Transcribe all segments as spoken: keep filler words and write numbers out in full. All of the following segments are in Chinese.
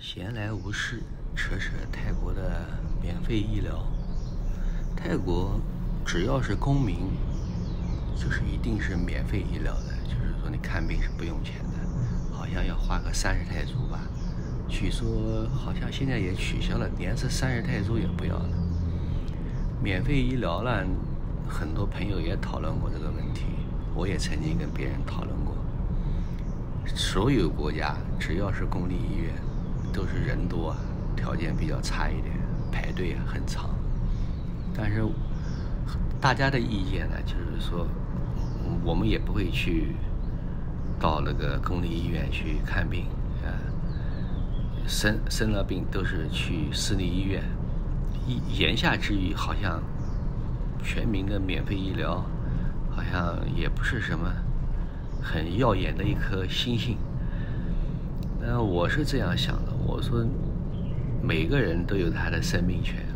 闲来无事，扯扯泰国的免费医疗。泰国只要是公民，就是一定是免费医疗的，就是说你看病是不用钱的，好像要花个三十泰铢吧。据说好像现在也取消了，连是三十泰铢也不要了。免费医疗呢，很多朋友也讨论过这个问题，我也曾经跟别人讨论过。所有国家只要是公立医院，都是人多啊，条件比较差一点，排队啊很长。但是大家的意见呢，就是说我们也不会去到那个公立医院去看病啊，生生了病都是去私立医院。言下之意，好像全民的免费医疗好像也不是什么很耀眼的一颗星星。那我是这样想的，我说每个人都有他的生命权。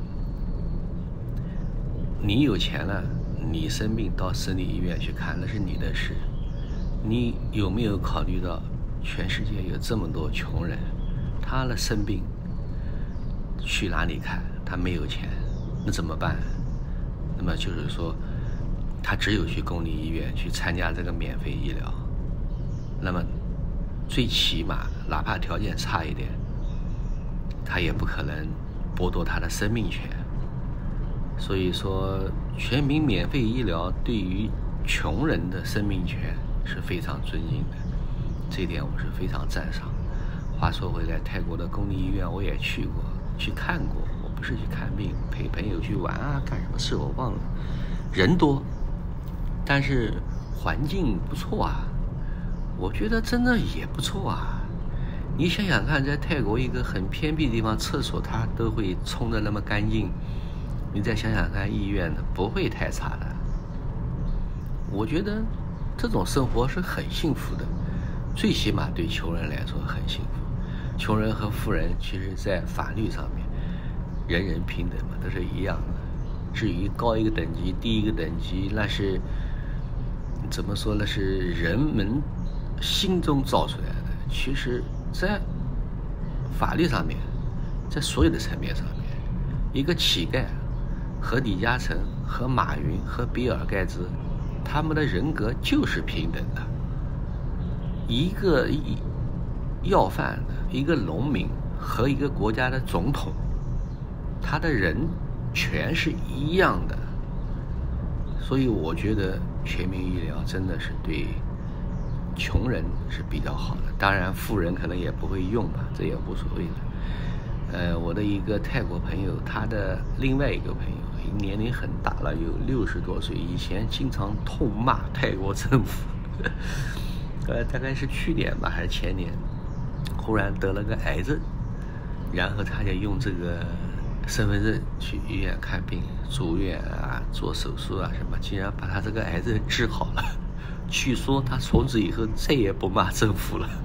你有钱了，你生病到私立医院去看，那是你的事。你有没有考虑到全世界有这么多穷人，他的生病去哪里看？他没有钱，那怎么办？那么就是说他只有去公立医院去参加这个免费医疗。那么最起码哪怕条件差一点，他也不可能剥夺他的生命权。所以说全民免费医疗对于穷人的生命权是非常尊敬的，这一点我是非常赞赏。话说回来，泰国的公立医院我也去过，去看过，我不是去看病，陪朋友去玩啊，干什么事我忘了。人多，但是环境不错啊，我觉得真的也不错啊。你想想看，在泰国一个很偏僻的地方，厕所它都会冲得那么干净，你再想想看，医院的不会太差的。我觉得这种生活是很幸福的，最起码对穷人来说很幸福。穷人和富人其实在法律上面人人平等嘛，都是一样的。至于高一个等级低一个等级，那是怎么说呢，是人们心中造出来的。其实在法律上面，在所有的层面上面，一个乞丐和李嘉诚和马云和比尔盖茨，他们的人格就是平等的。一个要饭的，一个农民和一个国家的总统，他的人全是一样的。所以我觉得全民医疗真的是对穷人是比较好的，当然富人可能也不会用吧，这也无所谓的。呃，我的一个泰国朋友，他的另外一个朋友年龄很大了，有六十多岁，以前经常痛骂泰国政府，呃，大概是去年吧还是前年，忽然得了个癌症，然后他就用这个身份证去医院看病、住院啊、做手术啊什么，竟然把他这个癌症治好了。据说他从此以后再也不骂政府了。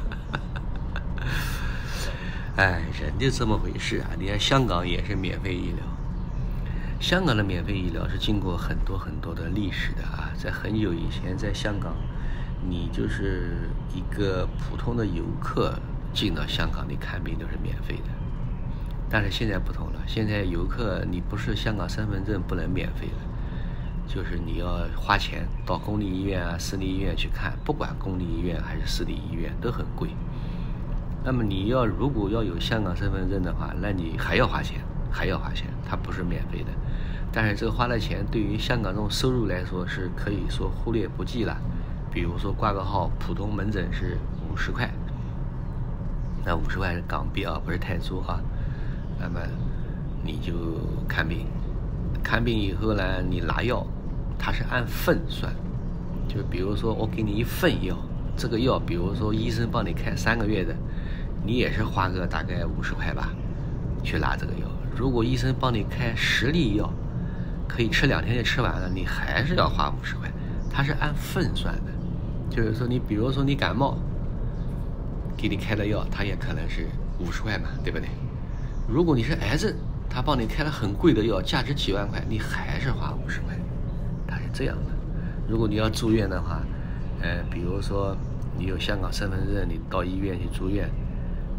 哎，人就这么回事啊！你看香港也是免费医疗，香港的免费医疗是经过很多很多的历史的啊，在很久以前，在香港，你就是一个普通的游客进到香港，你看病都是免费的。但是现在不同了，现在游客你不是香港身份证不能免费的，就是你要花钱到公立医院啊、私立医院去看，不管公立医院还是私立医院都很贵。那么你要如果要有香港身份证的话，那你还要花钱，还要花钱，它不是免费的。但是这个花的钱对于香港这种收入来说是可以说忽略不计了。比如说挂个号，普通门诊是五十块，那五十块是港币啊，不是泰铢啊。那么你就看病，看病以后呢，你拿药，它是按份算，就比如说我给你一份药，这个药比如说医生帮你开三个月的，你也是花个大概五十块吧，去拿这个药。如果医生帮你开十粒药，可以吃两天就吃完了，你还是要花五十块，它是按份算的。就是说你比如说你感冒，给你开的药，它也可能是五十块嘛，对不对？如果你是癌症，他帮你开了很贵的药，价值几万块，你还是花五十块，它是这样的。如果你要住院的话，呃，比如说你有香港身份证，你到医院去住院，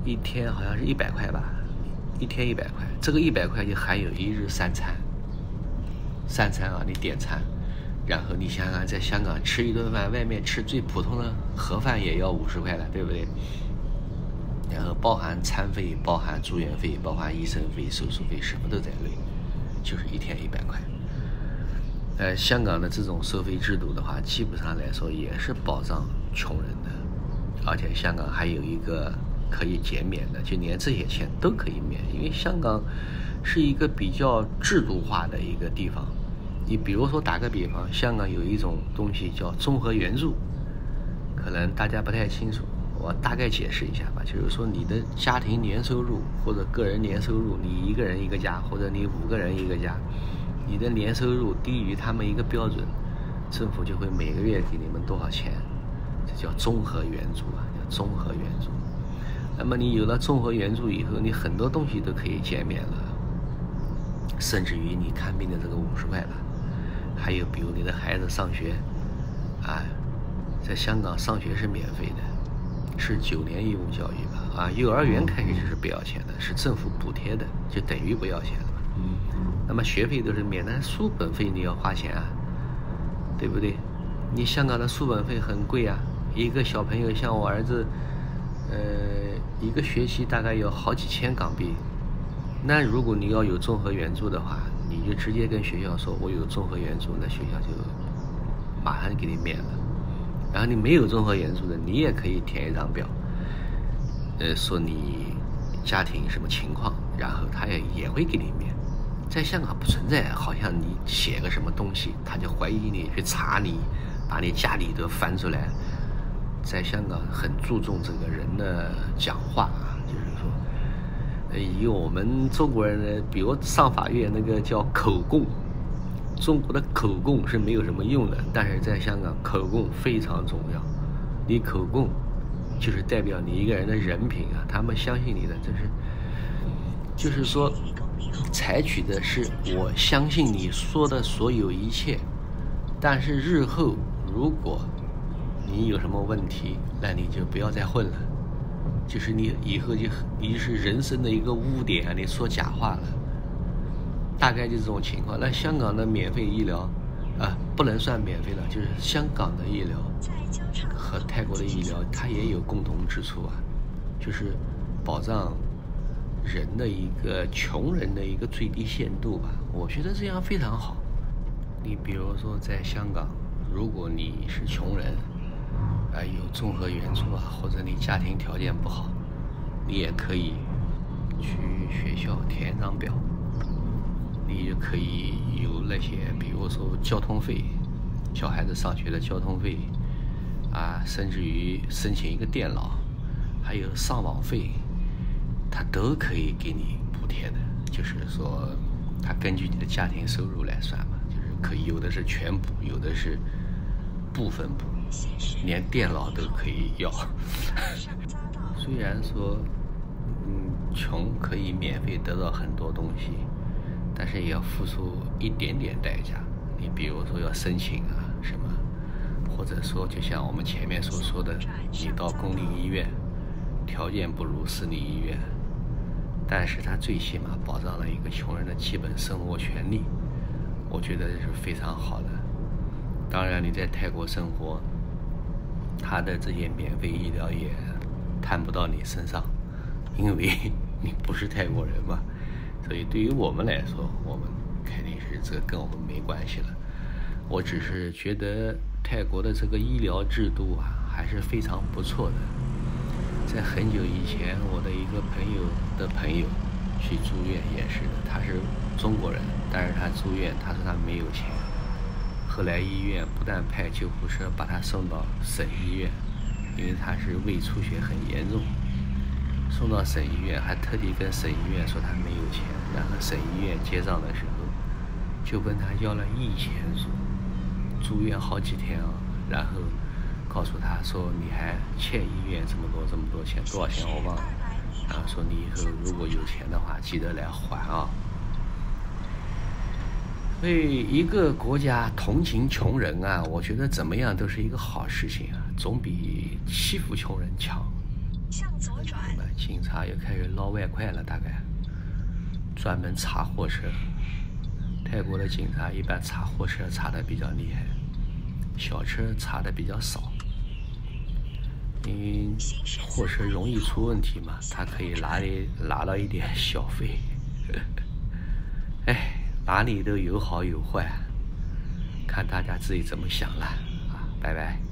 一天好像是一百块吧，一天一百块，这个一百块就含有一日三餐，三餐啊，你点餐，然后你想想在香港吃一顿饭，外面吃最普通的盒饭也要五十块了，对不对？然后包含餐费，包含住院费，包含医生费、手术费，什么都在内，就是一天一百块。呃，香港的这种收费制度的话，基本上来说也是保障穷人的，而且香港还有一个可以减免的，就连这些钱都可以免，因为香港是一个比较制度化的一个地方。你比如说打个比方，香港有一种东西叫综合援助，可能大家不太清楚，我大概解释一下吧。就是说你的家庭年收入或者个人年收入，你一个人一个家，或者你五个人一个家，你的年收入低于他们一个标准，政府就会每个月给你们多少钱，这叫综合援助啊，叫综合援助。那么你有了综合援助以后，你很多东西都可以减免了，甚至于你看病的这个五十块吧。还有比如你的孩子上学啊，在香港上学是免费的，是九年义务教育吧，啊，幼儿园开始就是不要钱的，是政府补贴的，就等于不要钱了嘛。那么学费都是免的，书本费你要花钱啊，对不对？你香港的书本费很贵啊，一个小朋友像我儿子，呃，一个学期大概要好几千港币。那如果你要有综合援助的话，你就直接跟学校说我有综合援助，那学校就马上给你免了。然后你没有综合援助的，你也可以填一张表，呃，说你家庭什么情况，然后他也也会给你免。在香港不存在好像你写个什么东西他就怀疑你，去查你，把你家里都翻出来。在香港很注重这个人的讲话啊，就是说呃，以我们中国人呢，比如上法院那个叫口供，中国的口供是没有什么用的，但是在香港口供非常重要。你口供就是代表你一个人的人品啊，他们相信你的，就是就是说采取的是我相信你说的所有一切，但是日后如果你有什么问题，那你就不要再混了，就是你以后就你是人生的一个污点啊，你说假话了，大概就这种情况。那香港的免费医疗啊，不能算免费了，就是香港的医疗和泰国的医疗它也有共同之处啊，就是保障人的一个穷人的一个最低限度吧，我觉得这样非常好。你比如说在香港，如果你是穷人啊，有综合援助啊，或者你家庭条件不好，你也可以去学校填一张表，你就可以有那些比如说交通费，小孩子上学的交通费啊，甚至于申请一个电脑，还有上网费，他都可以给你补贴的。就是说他根据你的家庭收入来算嘛，就是可以有的是全补，有的是部分补，连电脑都可以要。虽然说嗯穷可以免费得到很多东西，但是也要付出一点点代价。你比如说要申请啊什么，或者说就像我们前面所说的，你到公立医院条件不如私立医院，但是它最起码保障了一个穷人的基本生活权利，我觉得这是非常好的。当然你在泰国生活，他的这些免费医疗也摊不到你身上，因为你不是泰国人嘛，所以对于我们来说，我们肯定是这个跟我们没关系了。我只是觉得泰国的这个医疗制度啊还是非常不错的。在很久以前，我的一个朋友的朋友去住院也是的，他是中国人，但是他住院，他说他没有钱。后来医院不但派救护车把他送到省医院，因为他是胃出血很严重，送到省医院还特地跟省医院说他没有钱，然后省医院结账的时候就问他要了一千铢，住院好几天啊，然后告诉他说你还欠医院这么多这么多钱，多少钱我忘了，然后说你以后如果有钱的话记得来还啊。所以一个国家同情穷人啊，我觉得怎么样都是一个好事情啊，总比欺负穷人强。 向左转。 那么警察又开始捞外快了，大概专门查货车。泰国的警察一般查货车查的比较厉害，小车查的比较少。因为货车容易出问题嘛，他可以拿里拿到一点小费。哎，哪里都有好有坏，看大家自己怎么想了啊！拜拜。